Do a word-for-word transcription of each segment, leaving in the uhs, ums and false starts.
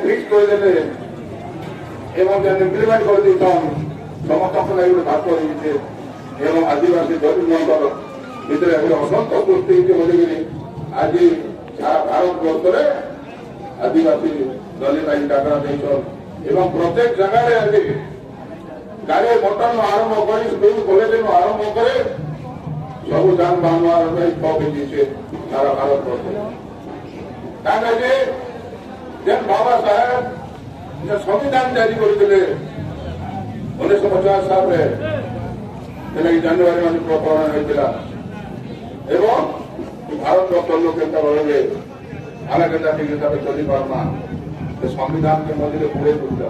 Fix करदे एवं implement कर देछन समस्त लगे गोटे भाग देते एवं आदिवासी दलित भितर गोटे असंतोष सृष्टि बोलिकी आज सारा भारत वर्ष आदिवासी दलित आज डाकरा देछन प्रत्येक जगह आज गाड़ी मोटर आरंभ कर स्कूल कॉलेज आरंभ कर सब जानबाहन छे सारा भारत वर्ष जेन बाबा साहेब संविधान जारी करते उन्नीस पचास साल जानुरी मास प्रकरण होता एवं भारत वर्ष लोग के रहे आगे के ठीक हिसाब से चली पार्मा संविधान के मझे पुड़े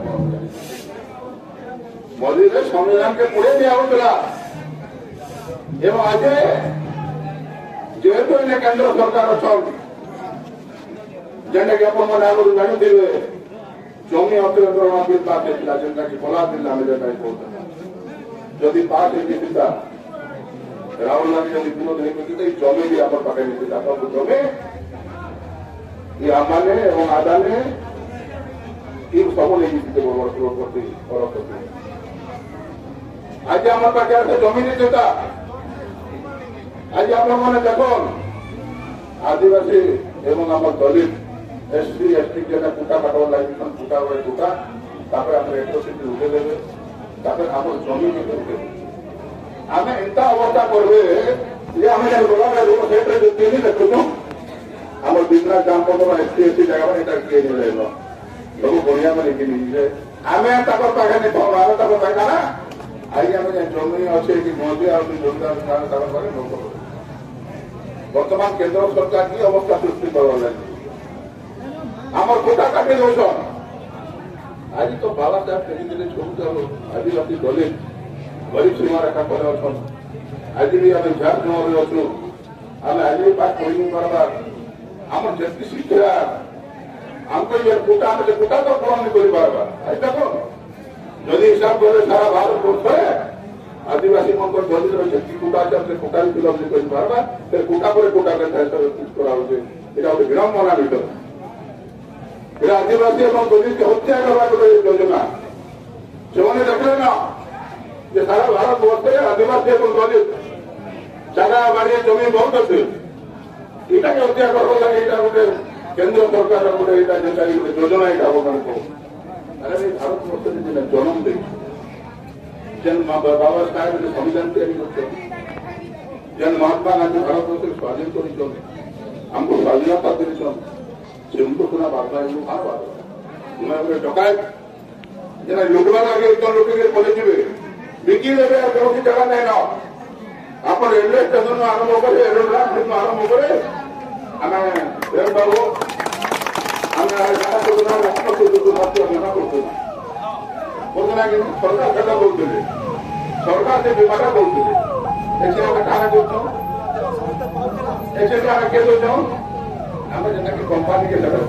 मझे संविधान के पुड़े दिया एवं आज जेहेतु इन केंद्र सरकार अच्छा जेनटा कि अपन मैंने आगे जानते जमी अतिक्रमण बिल पास होता जेनटा कि बला बिल आम जदि पास होता राहुल गांधी जब विरोध नहीं जमी भी आप पाखे नहीं जमी ये आमाने और आदाने सब नहीं आज आम पाखे जमी नहीं देता आज आप मैंने देख आदिवासी एवं आम दलित एस सी एस टी जेटा कुटा काटवा लगे कुटा हुए कुटा एट्रोसिटी उठे देवे आम जमी उठे आम एंता अवस्था करवे आम रोड साइड में देखुन आम बिजनेस काम कर एस टी एस टी जगह किए लोग बढ़िया लिखी आम पाखे नहीं पाऊ आम पाखे ना आज आम जमी अच्छे कि मजी आ जमीदार वर्तमान केंद्र सरकार की अवस्था सृष्टि करवा लगे आम कोटा काटे दौन आज तो बाबा साहेब कहते सब आदिवासी दलित गरीब सीमा रेखा पर अच्छन आज भी आम झारखंड अच्छु आम आज भी पाठ पढ़ी नहीं पार्बार आम जी शिक्षा आमको ये कोटा आम कोटा तो पूरण नहीं कर पार्बार आज देखो जदि हिसाब करे सारा भारत वर्ष आदिवासी मन दलित रही कोटा अच्छे कोटा भी फिलअप नहीं कर पार्बा फिर कोटा पर कोटा कराऊे यहाँ गोटे विड़म्बना भर आदिवासी और दलित हत्या करवा गोटे योजना से देखले ना जे सारा भारत वर्ष आदिवासी और दलित जगह बाड़ी जमी बहुत अच्छे यहाँ के हत्या करवा लगे यहाँ गोटे केंद्र सरकार गोटे गोटे योजना यहाँ बना को अरे भारत वर्ष जन्म दे जेन बाबा साहेब संविधान तैयारी जेन महात्मा गांधी भारत वर्ष स्वाधीन कर आमको स्वाधीनता देन से उनको सुना बार्ता है कहाँ बात मैं बोले डकायत जेना लुटवा लगे तो लोग पहुंचे बिकी देवे कौन जगह नहीं ना आप रेलवे स्टेशन में आरंभ करे रेलवे स्टेशन में आरंभ करे आम बाबू आम मना करते सरकार केटा बोलते सरकार से बीमार बोलते ऐसे आम कहा ऐसे आम के आम जेना कि कंपानी के जगह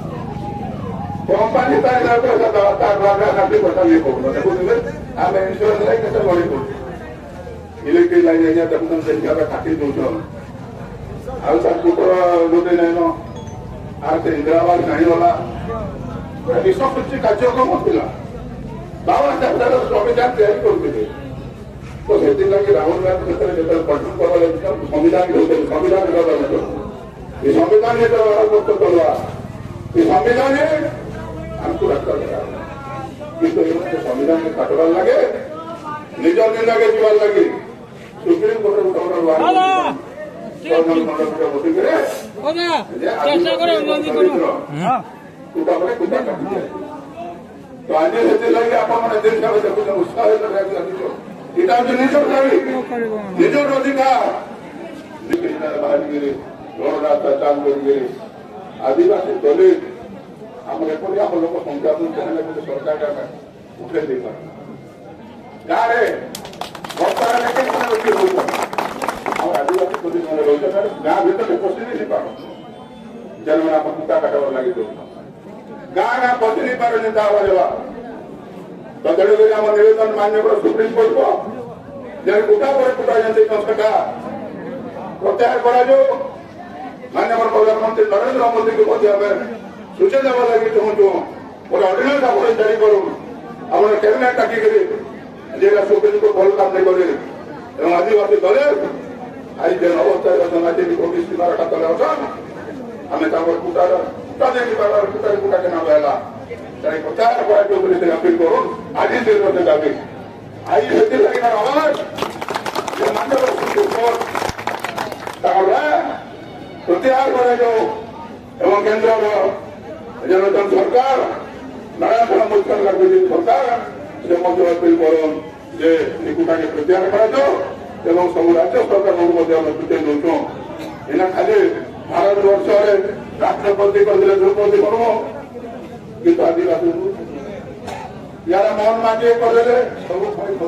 कंपानी पैसा नहीं पड़ो देखुए आम इन्शुरांस लाइन कैसे लड़ी पड़े इलेक्ट्रिक लाइन आज्ञा देखुन देखिए काटी दौन आउ तार पुत्र गोटे नाइन आर से इंदिरावास जाणीगला विश्व सृष्टि कार्यक्रम था बाबा साहेब संविधान तैयारी करते तो से राहुल गांधी जो कंट्रोल करवा संविधान संविधान ये संविधान करवा ये संविधान हमको रखा गया किंतु संविधान में काटवार लगे निज निंदा के जीवार लगे सुप्रीम कोर्ट तो आज से लगे आप देखुन उत्साह यहाँ निजर अधिकार बाहर रोड रास्ता चालू कर आदिवासी दलित आम एपरी आम लोक संख्या चाहिए गोटे सरकार उठे दे पार गाँव आदिवासी दलित मैंने रही गाँ भर पशि नहीं पार जेन मैंने आप कुटा काटवा लगे दौन गाँ गाँ पशि नहीं पार नेता हवा तो तेणुक आम निवेदन मान्य सुप्रीम कोर्ट को जे कुटा पर कुटा सरकार प्रत्याहार कर माननीय प्रधानमंत्री नरेंद्र मोदी को सूचना देवा लगे चाहूँ ଜାରି କରୁନ୍ ଆମର କ୍ୟାବିନେଟ୍ ଡାକିକିରି যেটা সুপ্রিমকোর্ট ভুল কাম নাই করে এবং আদিবাসী দলের আজ যে অবস্থায় অছেন আজ কোটি সীমারেখা তলে অছেন আমি তাঙ্কর কুটার তাদের কুটার কুটাকে নাম ହେଲା তাই প্রচার করার উপরে আপিল করুন আজই দিন হতে যাবে আজ সেটি লাগে না আমার যে মানব সুপ্রিমকোর্ট তাহলে প্রত্যাহার করে যাও এবং কেন্দ্র জনগণ সরকার নারায়ণ মুখ্যমন্ত্রী বিজেপি সরকার সে মধ্যে আপিল করুন যে নিকুটাকে প্রত্যাহার করা যাও এবং ସବୁ ରାଜ୍ୟ ସରକାରଙ୍କୁ ମଧ୍ୟ ଆମେ ସୂଚେଇ ଦେଉଛୁ ଏଇନା ଖାଲି ଭାରତବର୍ଷରେ ରାଷ୍ଟ୍ରପତି କହିଲେ ଦ୍ରୌପଦୀ ମୁର୍ମୁ କିନ୍ତୁ ଆଦିବାସୀ ୟାର ମୋହନ ମାଝୀ କହିଲେ ସବୁ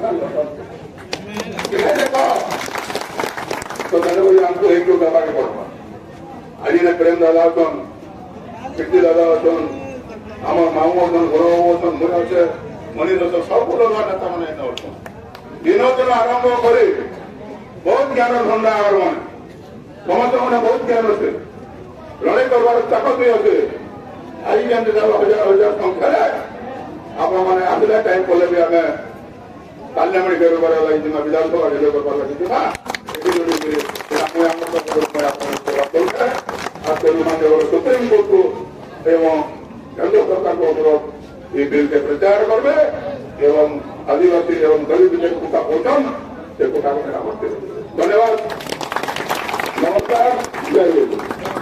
ତ ତାହେଲେ ଆମକୁ ଏଇଠୁ ଦେବାକୁ ପଡିବ ଆଜି ପ୍ରେମ ଦାଦା ଅଛନ୍ କୀର୍ତ୍ତି ଦାଦା ଅଛନ୍ আমার মামু অছন গৌরব অছন মুই অছে মনির অছন সবু লোক নেতা মানে এনে অছন দিনদিন আরম্ভ করে বহুত জ্ঞান ভণ্ডার আমার মানে সমস্ত মানে বহুত জ্ঞান আছে লড়াই করবার তাকত আছে আজ যেমন হাজার হাজার সংখ্যারে আপনার মানে আসলে টাইম করলে বি আমি পার্লামেন্ট করবার লাগি না বিধানসভা রেল করবার লাগি না আমি আমার আপনার সেবা করবে আর তেমন সুপ্রিম কোর্ট এবং কেন্দ্র সরকারকে অনুরোধ এই বিলকে প্রচার করবে এবং আদিবাসী এবং দলিত যে কোটা পৌঁছান সে কোটাকে করতে ধন্যবাদ নমস্কার জয় হিন্দ।